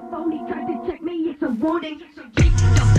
phony, tried to check me, it's a warning.